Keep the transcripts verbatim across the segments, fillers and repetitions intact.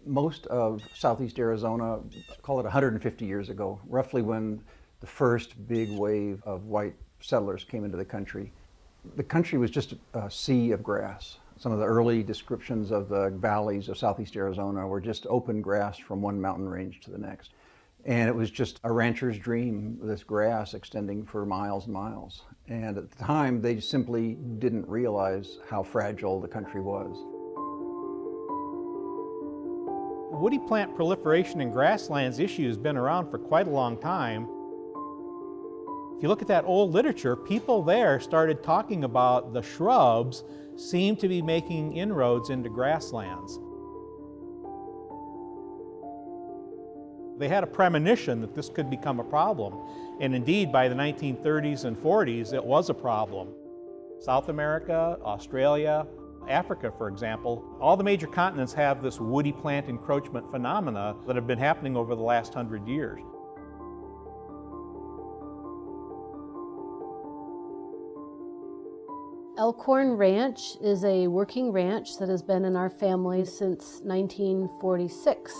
Most of southeast Arizona, call it one hundred fifty years ago, roughly when the first big wave of white settlers came into the country. The country was just a sea of grass. Some of the early descriptions of the valleys of southeast Arizona were just open grass from one mountain range to the next. And it was just a rancher's dream, this grass extending for miles and miles. And at the time, they simply didn't realize how fragile the country was. Woody plant proliferation in grasslands issue has been around for quite a long time. If you look at that old literature, people there started talking about the shrubs seem to be making inroads into grasslands. They had a premonition that this could become a problem, and indeed by the nineteen thirties and forties it was a problem. South America, Australia, Africa, for example, all the major continents have this woody plant encroachment phenomena that have been happening over the last hundred years. Elkhorn Ranch is a working ranch that has been in our family since nineteen forty-six.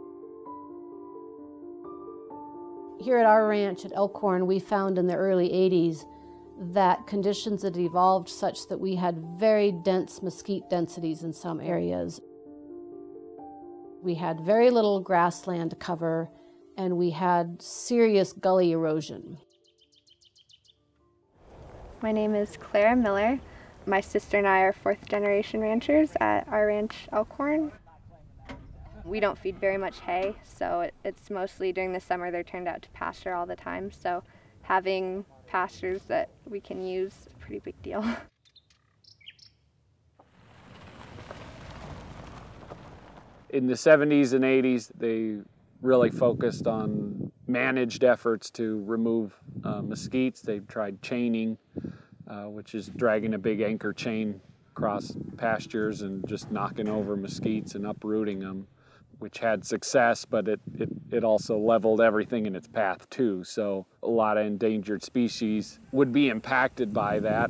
Here at our ranch at Elkhorn, we found in the early eighties that conditions had evolved such that we had very dense mesquite densities in some areas. We had very little grassland cover, and we had serious gully erosion. My name is Clara Miller. My sister and I are fourth generation ranchers at our ranch Elkhorn. We don't feed very much hay, so it, it's mostly during the summer they're turned out to pasture all the time. So having pastures that we can use is a pretty big deal. In the seventies and eighties, they really focused on managed efforts to remove uh, mesquites. They tried chaining, uh, which is dragging a big anchor chain across pastures and just knocking over mesquites and uprooting them, which had success, but it, it, it also leveled everything in its path too. So a lot of endangered species would be impacted by that.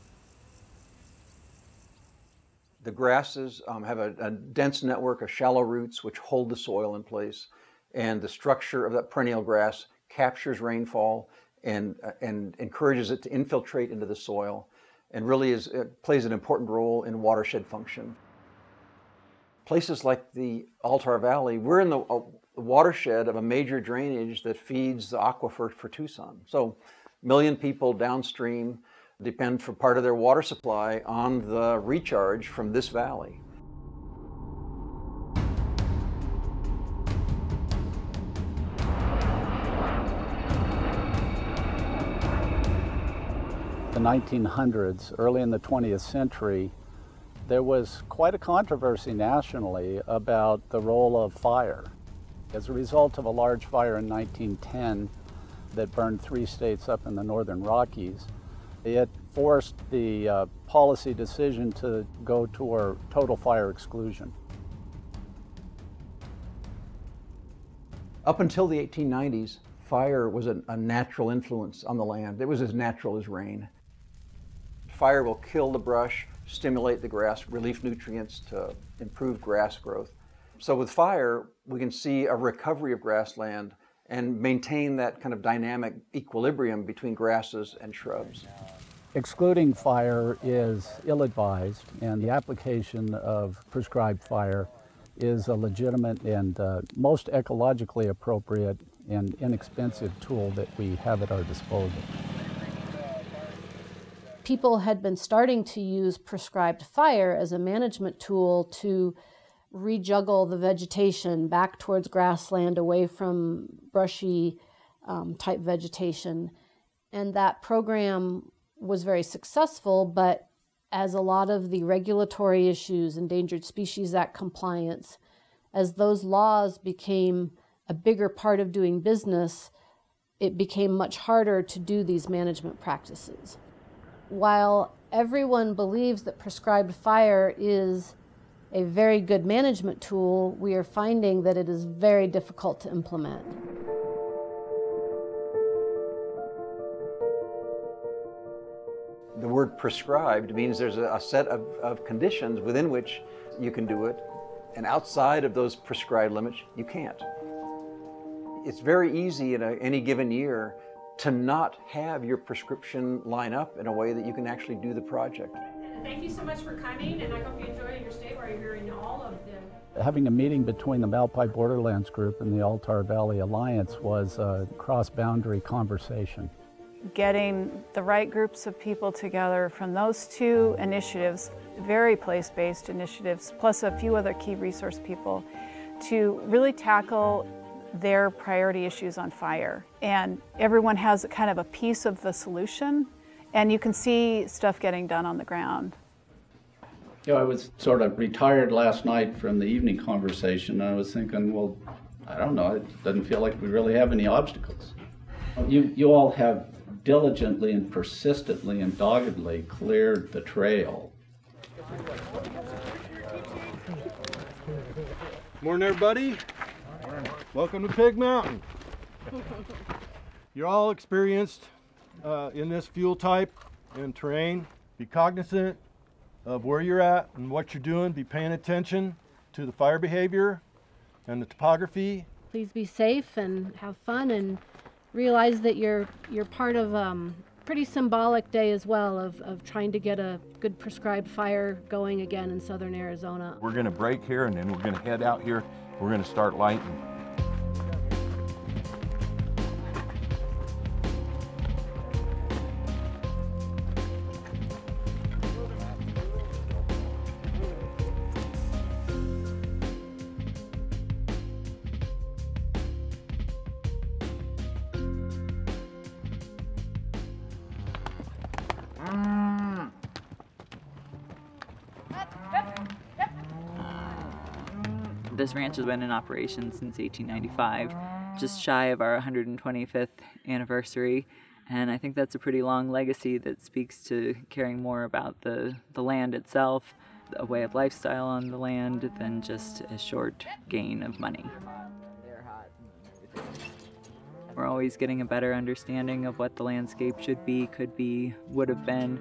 The grasses um, have a, a dense network of shallow roots which hold the soil in place, and the structure of that perennial grass captures rainfall and, uh, and encourages it to infiltrate into the soil, and really is, it plays an important role in watershed function. Places like the Altar Valley, we're in the uh, watershed of a major drainage that feeds the aquifer for Tucson. So a million people downstream depend for part of their water supply on the recharge from this valley. The nineteen hundreds, early in the twentieth century, there was quite a controversy nationally about the role of fire. As a result of a large fire in nineteen ten that burned three states up in the northern Rockies, it forced the uh, policy decision to go toward total fire exclusion. Up until the eighteen nineties, fire was a, a natural influence on the land. It was as natural as rain. Fire will kill the brush, stimulate the grass, release nutrients to improve grass growth. So with fire, we can see a recovery of grassland and maintain that kind of dynamic equilibrium between grasses and shrubs. Excluding fire is ill-advised, and the application of prescribed fire is a legitimate and uh, most ecologically appropriate and inexpensive tool that we have at our disposal. People had been starting to use prescribed fire as a management tool to rejuggle the vegetation back towards grassland, away from brushy um, type vegetation. And that program was very successful, but as a lot of the regulatory issues, Endangered Species Act compliance, as those laws became a bigger part of doing business, it became much harder to do these management practices. While everyone believes that prescribed fire is a very good management tool, we are finding that it is very difficult to implement. The word prescribed means there's a, a set of, of conditions within which you can do it, And outside of those prescribed limits, you can't. It's very easy in a, any given year to not have your prescription line up in a way that you can actually do the project. Thank you so much for coming, and I hope you enjoy your stay while you're hearing all of the... Having a meeting between the Malpai Borderlands Group and the Altar Valley Alliance was a cross-boundary conversation. Getting the right groups of people together from those two initiatives, very place-based initiatives, plus a few other key resource people, to really tackle their priority issues on fire. And everyone has kind of a piece of the solution, and you can see stuff getting done on the ground. You know, I was sort of retired last night from the evening conversation, and I was thinking, well, I don't know, it doesn't feel like we really have any obstacles. You, you all have diligently and persistently and doggedly cleared the trail. Morning, everybody. Welcome to Pig Mountain. You're all experienced uh, in this fuel type and terrain. Be cognizant of where you're at and what you're doing. Be paying attention to the fire behavior and the topography. Please be safe and have fun, and realize that you're you're part of a um, pretty symbolic day as well of, of trying to get a good prescribed fire going again in southern Arizona. We're going to break here, and then we're going to head out here. We're going to start lighting. This ranch has been in operation since eighteen ninety-five, just shy of our one hundred twenty-fifth anniversary, and I think that's a pretty long legacy that speaks to caring more about the, the land itself, a way of lifestyle on the land, than just a short gain of money. We're always getting a better understanding of what the landscape should be, could be, would have been.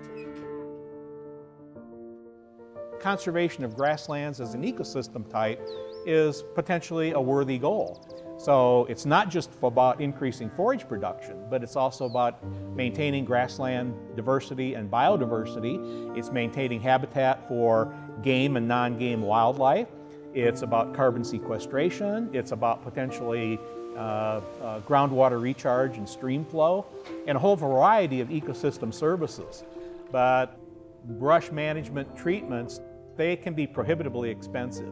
Conservation of grasslands as an ecosystem type is potentially a worthy goal. So it's not just about increasing forage production, but it's also about maintaining grassland diversity and biodiversity. It's maintaining habitat for game and non-game wildlife. It's about carbon sequestration. It's about potentially uh, uh, groundwater recharge and stream flow, and a whole variety of ecosystem services. But brush management treatments, they can be prohibitively expensive.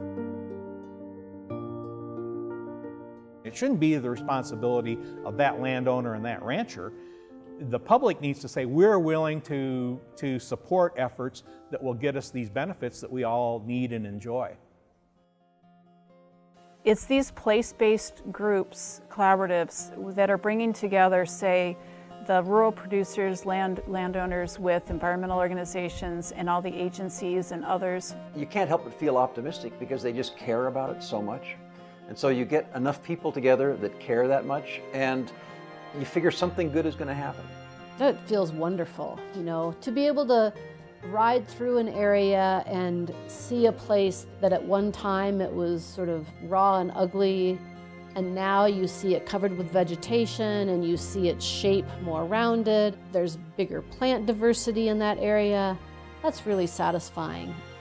It shouldn't be the responsibility of that landowner and that rancher. The public needs to say, we're willing to, to support efforts that will get us these benefits that we all need and enjoy. It's these place-based groups, collaboratives, that are bringing together, say, the rural producers, land, landowners with environmental organizations and all the agencies and others. You can't help but feel optimistic because they just care about it so much. And so you get enough people together that care that much, and you figure something good is going to happen. It feels wonderful, you know, to be able to ride through an area and see a place that at one time it was sort of raw and ugly, and now you see it covered with vegetation and you see its shape more rounded. There's bigger plant diversity in that area. That's really satisfying.